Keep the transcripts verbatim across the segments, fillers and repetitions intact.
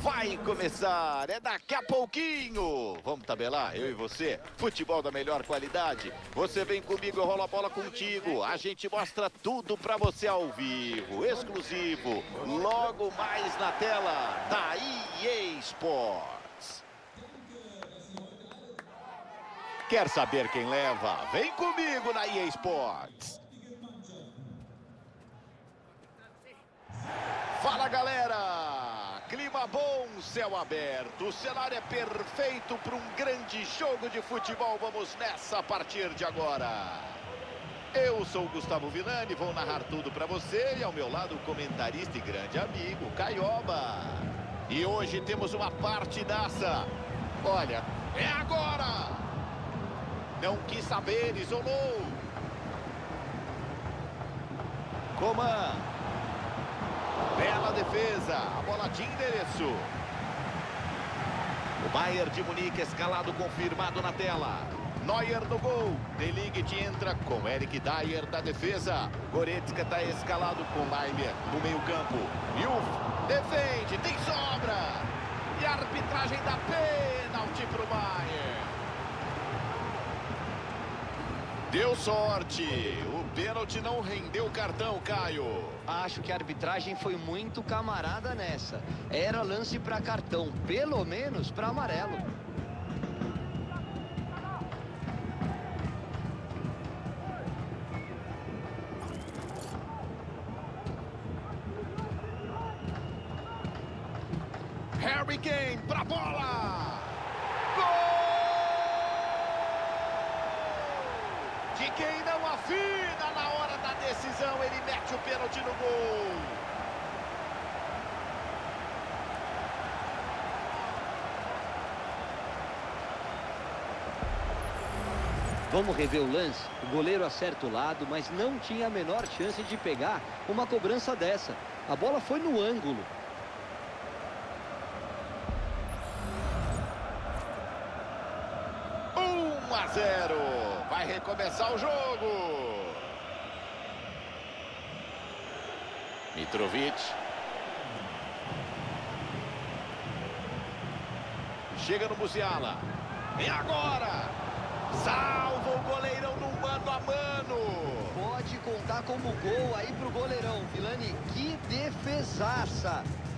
vai começar, é daqui a pouquinho. Vamos tabelar, eu e você, futebol da melhor qualidade. Você vem comigo, eu rolo a bola contigo. A gente mostra tudo pra você ao vivo, exclusivo, logo mais na tela da E A Sports. Quer saber quem leva? Vem comigo na E A Sports. Fala, galera! Clima bom, céu aberto. O cenário é perfeito para um grande jogo de futebol. Vamos nessa a partir de agora. Eu sou o Gustavo Villani, vou narrar tudo para você. E ao meu lado o comentarista e grande amigo, Caioba. E hoje temos uma partidaça. Olha, é agora! Não quis saber, isolou. Coman. Bela defesa, a bola de endereço. O Bayern de Munique escalado, confirmado na tela. Neuer no gol. De Ligt entra com Eric Dier da defesa. Goretzka está escalado com Laimer no meio campo. Yuf defende, tem sobra. E a arbitragem dá pênalti para o Bayern. Deu sorte. O pênalti não rendeu o cartão, Caio. Acho que a arbitragem foi muito camarada nessa. Era lance para cartão, pelo menos para amarelo. Harry Kane pra bola. De quem não afina na hora da decisão, ele mete o pênalti no gol. Vamos rever o lance. O goleiro acerta o lado, mas não tinha a menor chance de pegar uma cobrança dessa. A bola foi no ângulo. um a zero. Vai recomeçar o jogo. Mitrovic. Chega no Musiala. E agora? Salva o goleirão no mano a mano. Pode contar como gol aí pro goleirão. Villani, que defesaça.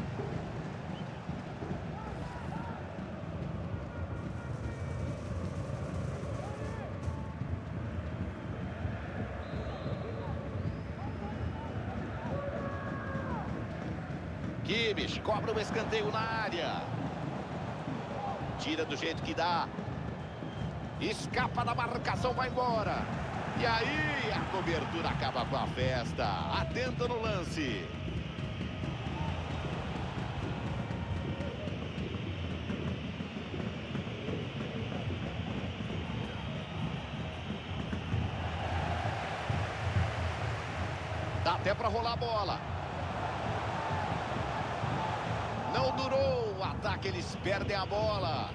Kimmich cobra um escanteio na área. Tira do jeito que dá. Escapa da marcação, vai embora. E aí a cobertura acaba com a festa. Atenta no lance. Dá até para rolar a bola. Não durou o ataque, eles perdem a bola.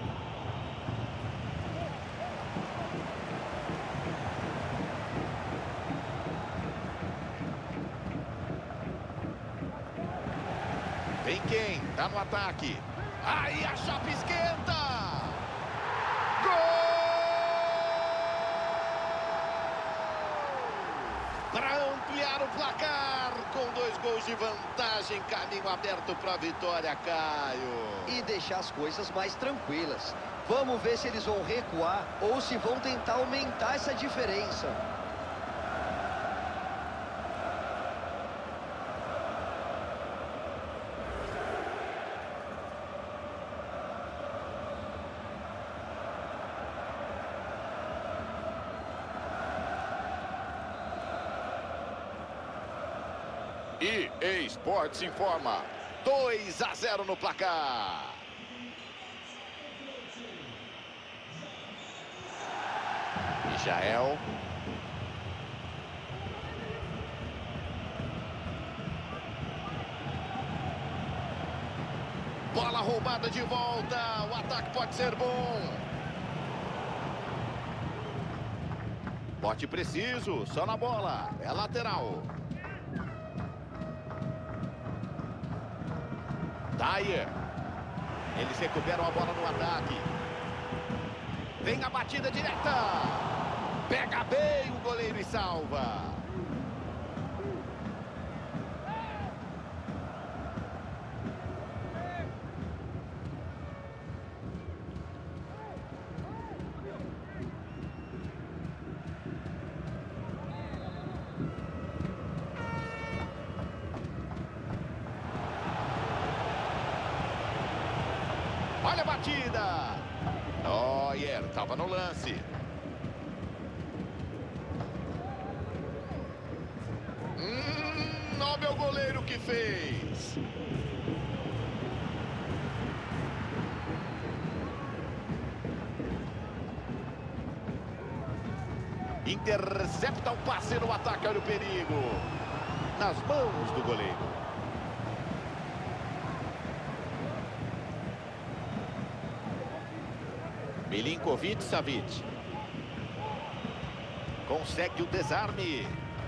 Vem quem? Tá no ataque. Aí a chapa esquenta. Gol! Para ampliar o placar, com dois gols de vantagem, caminho aberto para a vitória, Caio. E deixar as coisas mais tranquilas. Vamos ver se eles vão recuar ou se vão tentar aumentar essa diferença. E A Sports informa, dois a zero no placar. Michael. Bola roubada de volta, o ataque pode ser bom. Bote preciso, só na bola, é lateral. Dier. Eles recuperam a bola no ataque. Vem a batida direta. Pega bem o goleiro e salva. Olha a batida. Neuer estava no lance. Hum, olha o goleiro que fez. Intercepta o passe no ataque, olha o perigo. Nas mãos do goleiro. Milinkovic Savic. Consegue o desarme.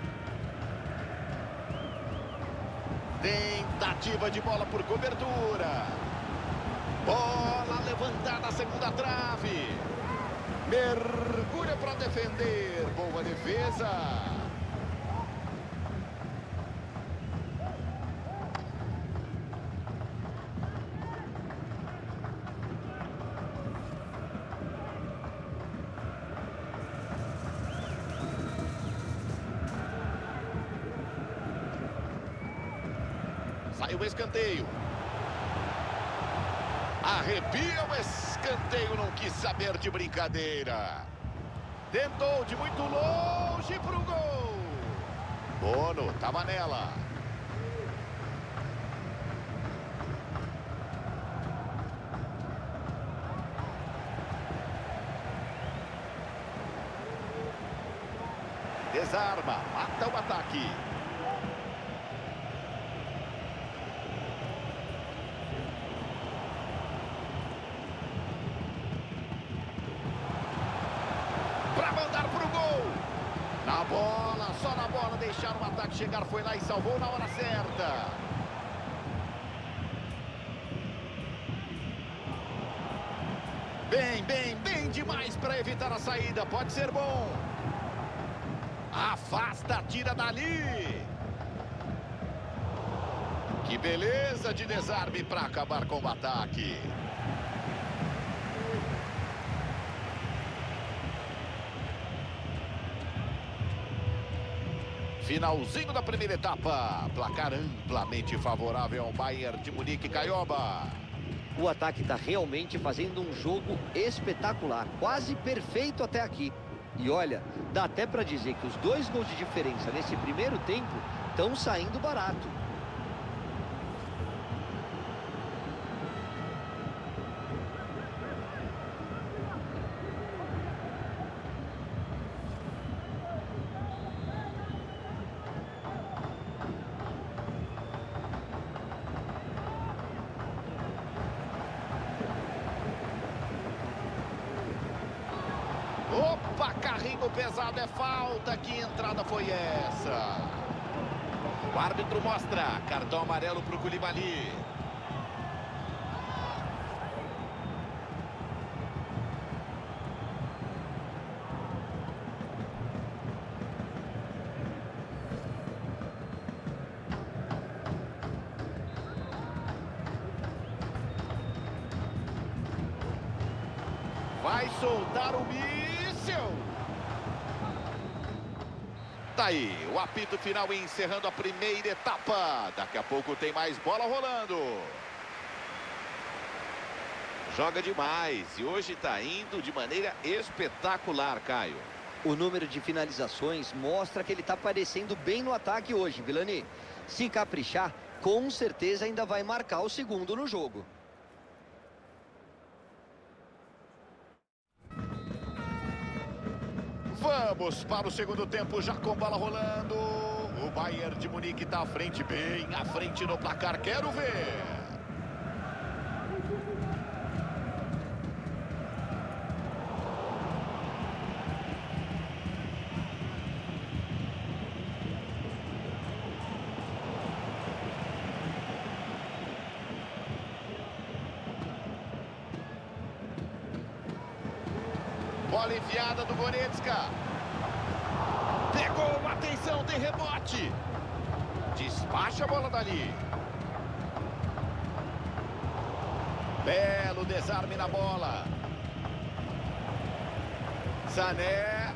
Tentativa de bola por cobertura. Bola levantada na segunda trave. Mergulha para defender. Boa defesa. Sai o escanteio. Arrepia o escanteio, não quis saber de brincadeira. Tentou de muito longe para o gol. Bono, estava nela. Desarma, mata o ataque. Para mandar para o gol. Na bola, só na bola, deixar o ataque chegar, foi lá e salvou na hora certa. Bem, bem, bem demais para evitar a saída, pode ser bom. Afasta, tira dali. Que beleza de desarme para acabar com o ataque. Finalzinho da primeira etapa. Placar amplamente favorável ao Bayern de Munique. Caioba. O ataque está realmente fazendo um jogo espetacular. Quase perfeito até aqui. E olha, dá até para dizer que os dois gols de diferença nesse primeiro tempo estão saindo barato. Opa, carrinho pesado, é falta. Que entrada foi essa? O árbitro mostra cartão amarelo para o Koulibaly. Vai soltar o míssil. Tá aí, o apito final encerrando a primeira etapa. Daqui a pouco tem mais bola rolando. Joga demais e hoje tá indo de maneira espetacular, Caio. O número de finalizações mostra que ele está aparecendo bem no ataque hoje, Vilani. Se caprichar, com certeza ainda vai marcar o segundo no jogo. Vamos para o segundo tempo, já com bola rolando. O Bayern de Munique está à frente, bem à frente no placar. Quero ver. Bola enfiada do Goretzka. Pegou, atenção, tem rebote. Despacha a bola dali. Belo desarme na bola. Sané.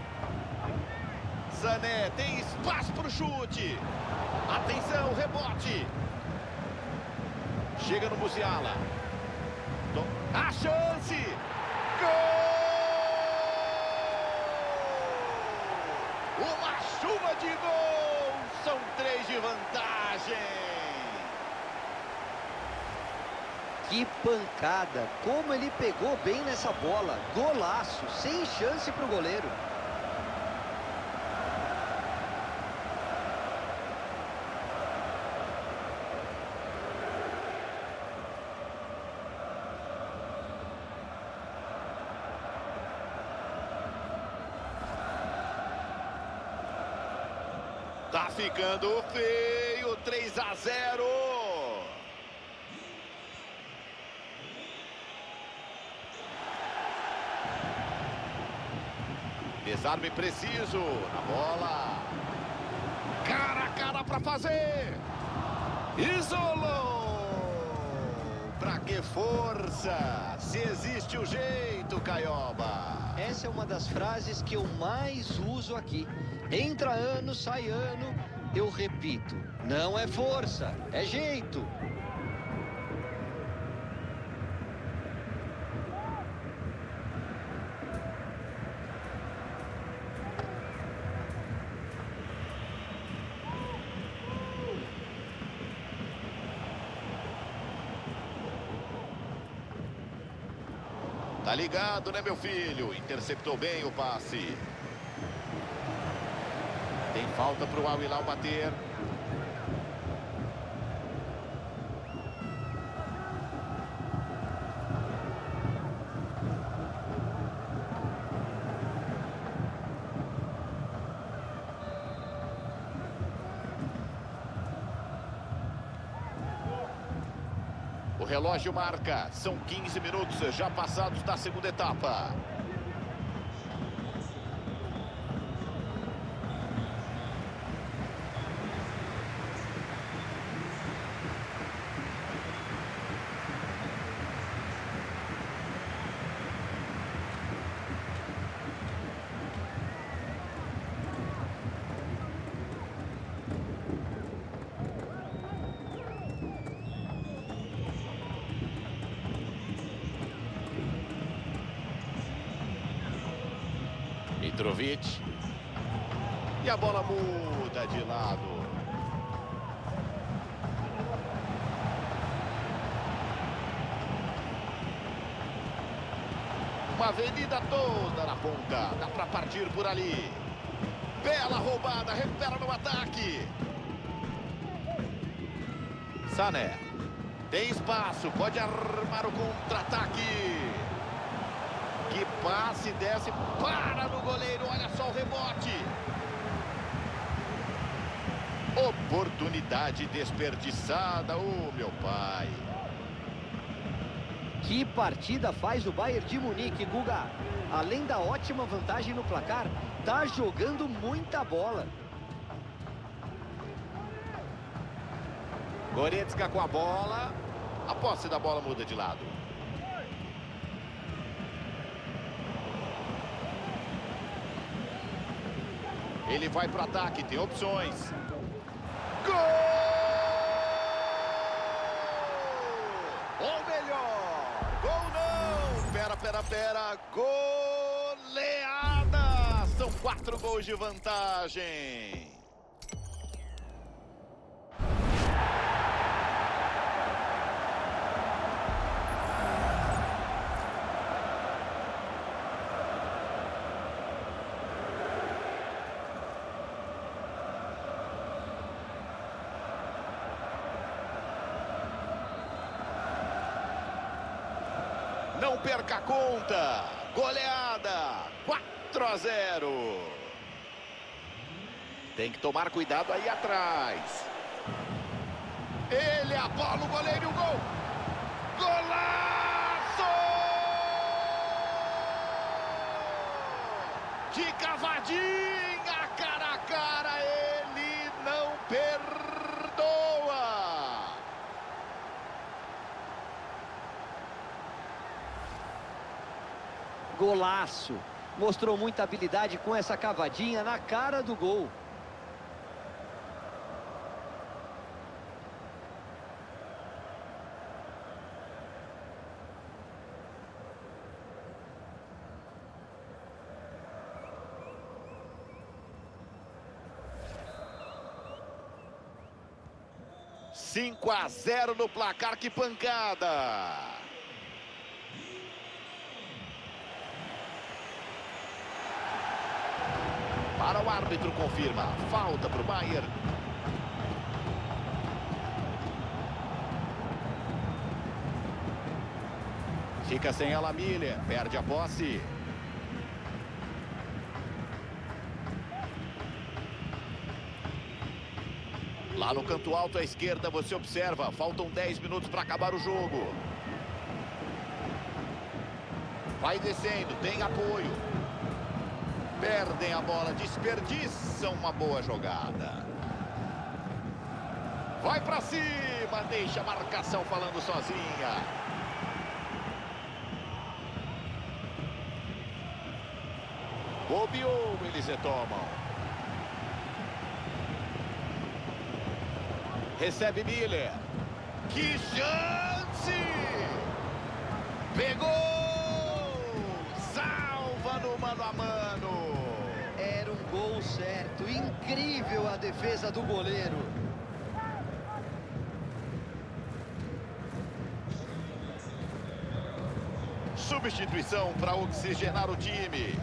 Sané tem espaço para o chute. Atenção, rebote. Chega no Musiala. A chance. Gol! Uma chuva de gol. São três de vantagem. Que pancada. Como ele pegou bem nessa bola. Golaço. Sem chance para o goleiro. Tá ficando feio, três a zero. Desarme preciso, na bola. Cara a cara pra fazer. Isolou. Pra que força? Se existe o jeito, Caioba. Essa é uma das frases que eu mais uso aqui. Entra ano, sai ano, eu repito, não é força, é jeito. Tá ligado, né, meu filho? Interceptou bem o passe. Tem falta para o Al Hilal bater. O relógio marca. São quinze minutos já passados da segunda etapa. Mitrovic. E a bola muda de lado. Uma avenida toda na ponta. Dá para partir por ali. Bela roubada. Recupera no ataque. Sané. Tem espaço. Pode armar o contra-ataque. Que passe, desce, para no goleiro, olha só o rebote. Oportunidade desperdiçada, ô meu pai. Que partida faz o Bayern de Munique, Guga. Além da ótima vantagem no placar, tá jogando muita bola. Goretzka com a bola. A posse da bola muda de lado. Ele vai para o ataque, tem opções. Gol! Ou melhor, gol não! Pera, pera, pera. Goleada! São quatro gols de vantagem. Não perca a conta. Goleada. quatro a zero. Tem que tomar cuidado aí atrás. Ele abola o goleiro e o gol. Golaço! Golaço. Mostrou muita habilidade com essa cavadinha na cara do gol. cinco a zero no placar, que pancada! Para o árbitro, confirma. Falta para o Bayern. Fica sem ela Miller, perde a posse. Lá no canto alto à esquerda, você observa, faltam dez minutos para acabar o jogo. Vai descendo, tem apoio. Perdem a bola, desperdiçam uma boa jogada. Vai para cima, deixa a marcação falando sozinha. Bobeou, eles retomam. Recebe Miller. Que chance! Pegou! Salva no mano a mano. Era um gol certo. Incrível a defesa do goleiro. Substituição para oxigenar o time.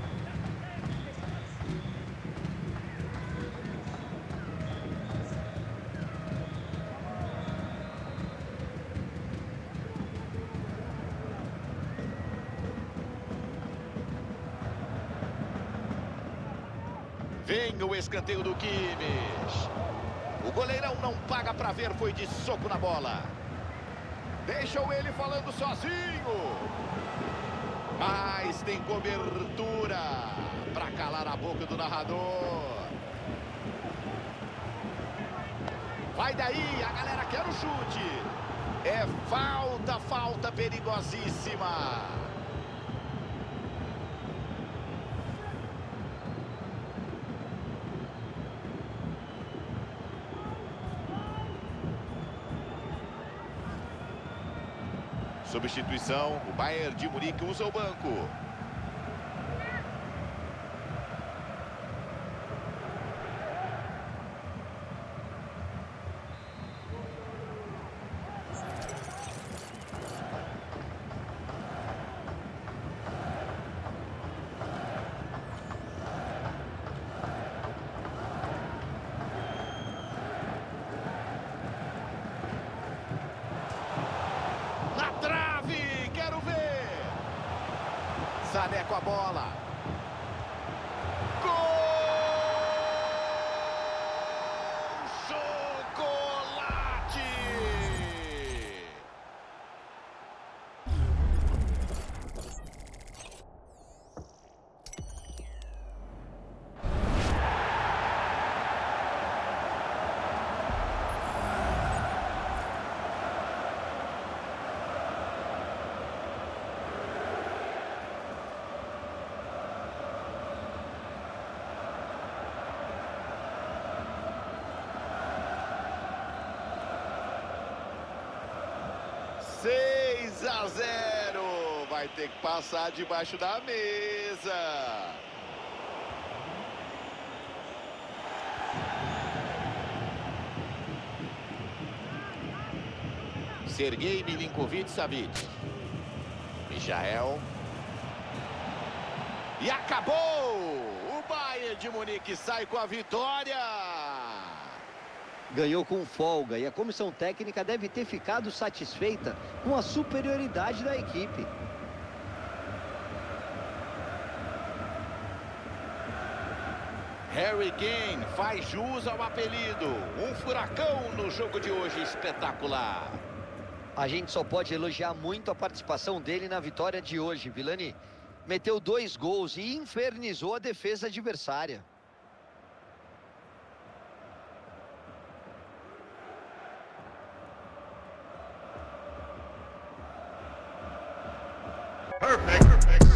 Vem o escanteio do Kimmich. O goleirão não paga pra ver, foi de soco na bola. Deixam ele falando sozinho. Mas tem cobertura pra calar a boca do narrador. Vai daí, a galera quer o chute. É falta, falta perigosíssima. Substituição, o Bayern de Munique usa o banco. Sané com a bola. Gol! Chocolate! seis a zero. Vai ter que passar debaixo da mesa. Sergei Milinkovic-Savic. Michael. E acabou! O Bayern de Munique sai com a vitória. Ganhou com folga e a comissão técnica deve ter ficado satisfeita com a superioridade da equipe. Harry Kane faz jus ao apelido. Um furacão no jogo de hoje, espetacular. A gente só pode elogiar muito a participação dele na vitória de hoje, Vilani. Meteu dois gols e infernizou a defesa adversária. Perfect, perfect.